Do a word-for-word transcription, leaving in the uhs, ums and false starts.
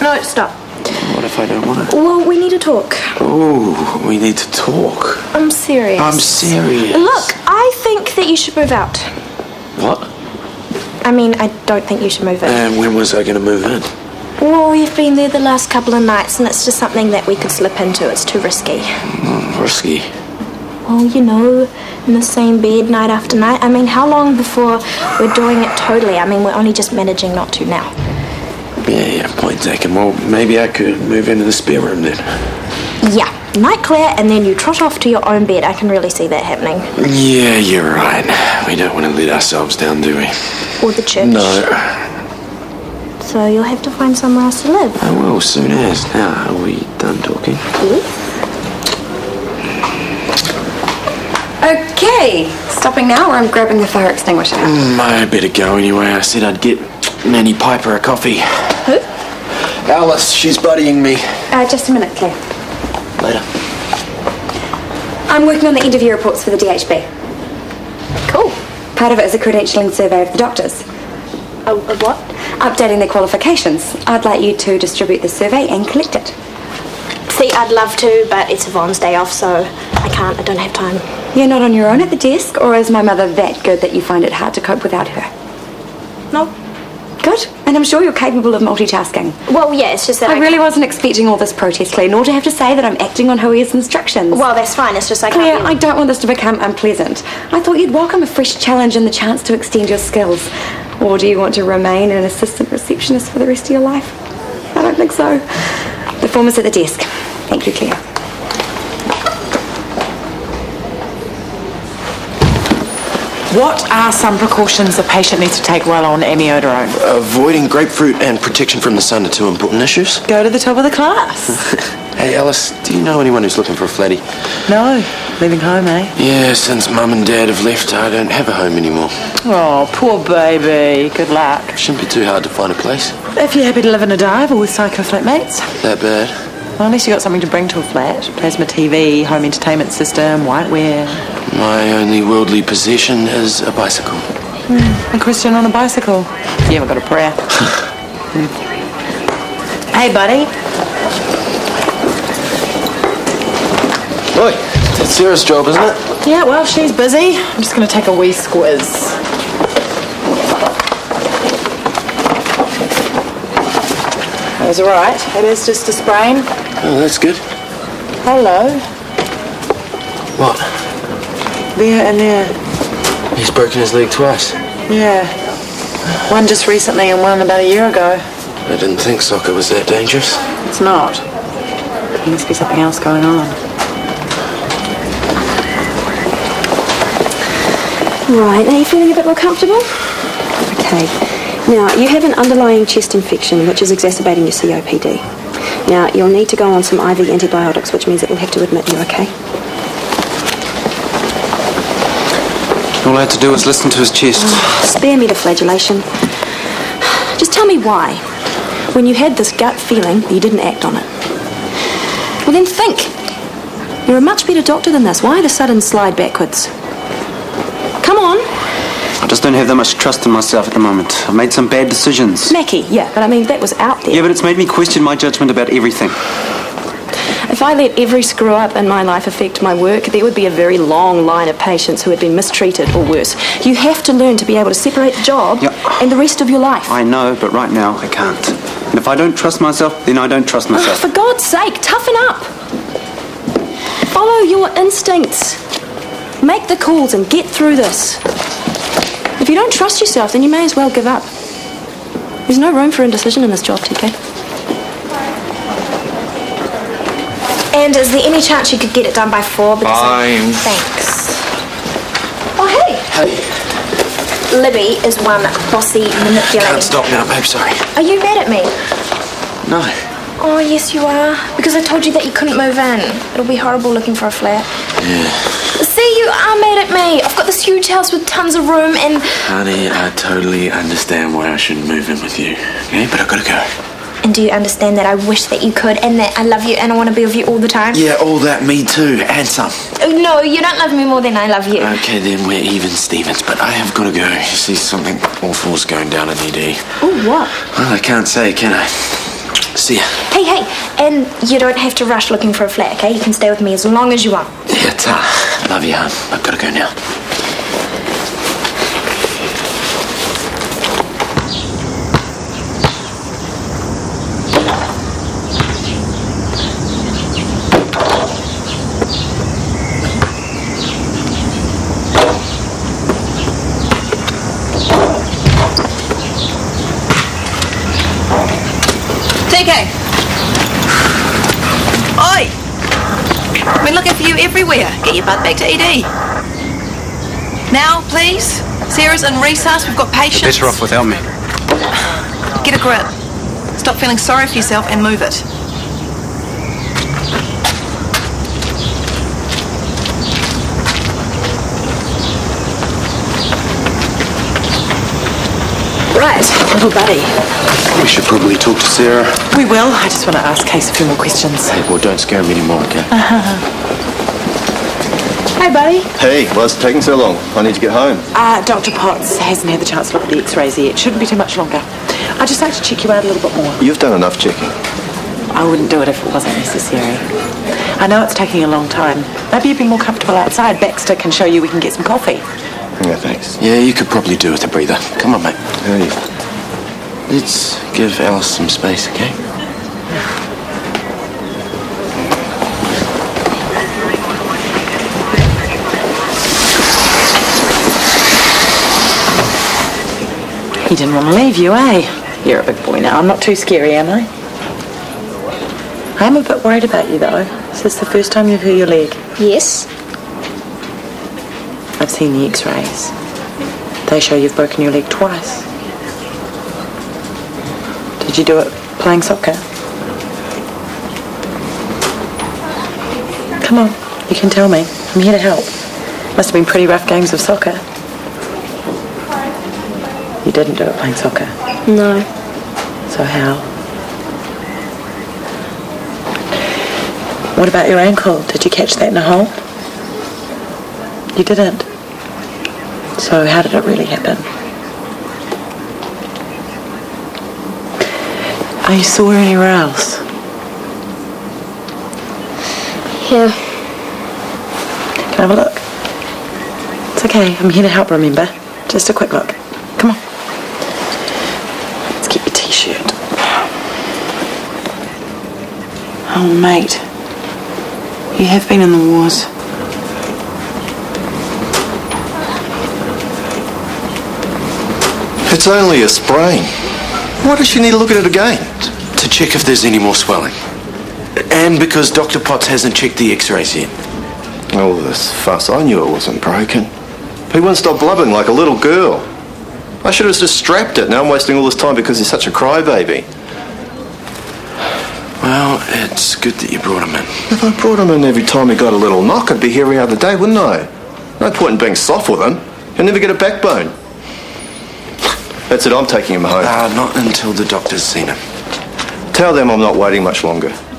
No, stop. What if I don't want to? Well, we need to talk. Oh, we need to talk. I'm serious. I'm serious. Look, I think that you should move out. What? I mean, I don't think you should move in. And when was I going to move in? Well, you've been there the last couple of nights, and it's just something that we could slip into. It's too risky. Mm, risky? Well, you know, in the same bed night after night. I mean, how long before we're doing it totally? I mean, we're only just managing not to now. Yeah, yeah, point taken. Well, maybe I could move into the spare room then. Yeah, night clear, and then you trot off to your own bed. I can really see that happening. Yeah, you're right. We don't want to let ourselves down, do we? Or the church. No. So you'll have to find somewhere else to live. I will, soon as. Now, are we done talking? Yes. Okay, stopping now or I'm grabbing the fire extinguisher? Mm, I better go anyway. I said I'd get Nanny Piper a coffee. Who? Alice, she's buddying me. Uh, just a minute, Claire. Later. I'm working on the interview reports for the D H B. Cool. Part of it is a credentialing survey of the doctors. A, a what? Updating their qualifications. I'd like you to distribute the survey and collect it. See, I'd love to, but it's Yvonne's day off, so I can't. I don't have time. You're not on your own at the desk, or is my mother that good that you find it hard to cope without her? No. Good. And I'm sure you're capable of multitasking. Well, yeah, it's just that I... I really wasn't expecting all this protest, Claire, nor to have to say that I'm acting on Hui's instructions. Well, that's fine. It's just I Claire, can't... I don't want this to become unpleasant. I thought you'd welcome a fresh challenge and the chance to extend your skills. Or do you want to remain an assistant receptionist for the rest of your life? I don't think so. The form is at the desk. Thank you, Claire. What are some precautions a patient needs to take while on amiodarone? Avoiding grapefruit and protection from the sun are two important issues. Go to the top of the class. Hey, Alice, do you know anyone who's looking for a flatty? No. Leaving home, eh? Yeah, since Mum and Dad have left, I don't have a home anymore. Oh, poor baby. Good luck. Shouldn't be too hard to find a place. If you're happy to live in a dive or with psycho flatmates. That bad? Well, unless you got something to bring to a flat. Plasma T V, home entertainment system, whiteware. My only worldly possession is a bicycle. Mm, a Christian on a bicycle. You haven't got a prayer. mm. Hey, buddy. Oi, it's Sarah's job, isn't it? Yeah, well, she's busy. I'm just going to take a wee squiz. That was all right. It is just a sprain. Oh, that's good. Hello. What? There and there. He's broken his leg twice. Yeah. One just recently and one about a year ago. I didn't think soccer was that dangerous. It's not. There must be something else going on. Right, are you feeling a bit more comfortable? Okay. Now, you have an underlying chest infection which is exacerbating your C O P D. Now, you'll need to go on some I V antibiotics, which means that we'll have to admit you, okay? All I had to do was listen to his chest. Oh, spare me the flagellation. Just tell me why. When you had this gut feeling, you didn't act on it. Well, then think. You're a much better doctor than this. Why the sudden slide backwards? Come on. I just don't have that much trust in myself at the moment. I've made some bad decisions. Mackie, yeah, but I mean, that was out there. Yeah, but it's made me question my judgment about everything. If I let every screw-up in my life affect my work, there would be a very long line of patients who had been mistreated or worse. You have to learn to be able to separate the job yeah. and the rest of your life. I know, but right now I can't. And if I don't trust myself, then I don't trust myself. Oh, for God's sake, toughen up. Follow your instincts. Make the calls and get through this. If you don't trust yourself, then you may as well give up. There's no room for indecision in this job, T K. And is there any chance you could get it done by four? Because Fine. Thanks. Oh, hey. Hey. Libby is one bossy manipulating... Can't stop now, babe, sorry. Are you mad at me? No. Oh, yes, you are. Because I told you that you couldn't move in. It'll be horrible looking for a flat. Yeah. See, you are mad at me. I've got this huge house with tons of room and... Honey, I totally understand why I shouldn't move in with you, okay? But I've got to go. And do you understand that I wish that you could and that I love you and I want to be with you all the time? Yeah, all that, me too, and some. Oh, no, you don't love me more than I love you. Okay, then we're even, Stevens, but I have got to go. You see, something awful's going down in E D. Oh, what? Well, I can't say, can I? See ya. Hey, hey, and you don't have to rush looking for a flat, okay? You can stay with me as long as you want. Yeah, ta. Love you, hon. I've got to go now. T K! Oi! I've been looking for you everywhere. Get your butt back to E D. Now, please. Sarah's in recess. We've got patients. You're better off without me. Get a grip. Stop feeling sorry for yourself and move it. Right, little buddy. We should probably talk to Sarah. We will. I just want to ask Case a few more questions. Hey, well, don't scare him anymore, okay? Hey, buddy. Hey, why's it taking so long? I need to get home. Uh, Doctor Potts hasn't had the chance to look at the x-rays yet. Shouldn't be too much longer. I'd just like to check you out a little bit more. You've done enough checking. I wouldn't do it if it wasn't necessary. I know it's taking a long time. Maybe you'd be more comfortable outside. Baxter can show you we can get some coffee. Yeah, thanks. Yeah, you could probably do with a breather. Come on, mate. Hey. Let's give Alice some space, okay? He didn't want to leave you, eh? You're a big boy now. I'm not too scary, am I? I'm a bit worried about you, though. Is this the first time you've hurt your leg? Yes? I've seen the x-rays. They show you've broken your leg twice. Did you do it playing soccer? Come on, you can tell me. I'm here to help. Must have been pretty rough games of soccer. You didn't do it playing soccer? No. So how? What about your ankle? Did you catch that in a hole? You didn't. So how did it really happen? Are you sore anywhere else? Here. Can I have a look? It's okay. I'm here to help, remember? Just a quick look. Come on. Let's get your t-shirt. Oh, mate. You have been in the wars. It's only a sprain. Why does she need to look at it again? To check if there's any more swelling. And because Doctor Potts hasn't checked the x-rays yet. All this fuss. I knew it wasn't broken. He wouldn't stop blubbering like a little girl. I should have just strapped it. Now I'm wasting all this time because he's such a crybaby. Well, it's good that you brought him in. If I brought him in every time he got a little knock, I'd be here every other day, wouldn't I? No point in being soft with him. He'll never get a backbone. That's it, I'm taking him home. Uh, not until the doctor's seen him. Tell them I'm not waiting much longer.